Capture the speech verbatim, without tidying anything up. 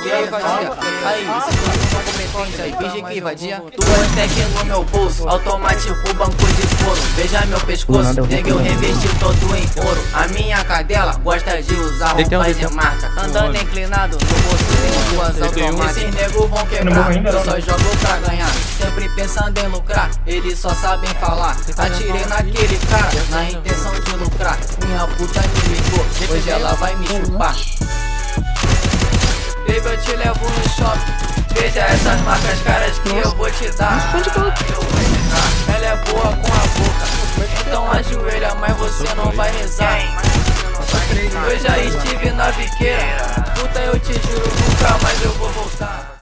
aí, vadia. Aí, se tu competente, aí, finge que vadia. Duas tech no meu bolso, automático, banco de couro. Veja meu pescoço, nega, eu revesti todo em ouro. A minha cadela gosta de usar roupa de marca. Andando inclinado, no bolso tem duas automáticas. Esses negros vão quebrar, eu só jogo pra ganhar. Sempre pensando em lucrar, eles só sabem falar. Atirei naquele cara, na intenção de lucrar. Minha puta me ligou, hoje ela vai me chupar. Baby, eu te levo no shopping. Veja essas marcas caras que eu vou te dar. Ela é boa com a boca, então ajoelha, mas você não vai rezar. Eu já estive na biqueira, puta, eu te juro, nunca mais eu vou voltar.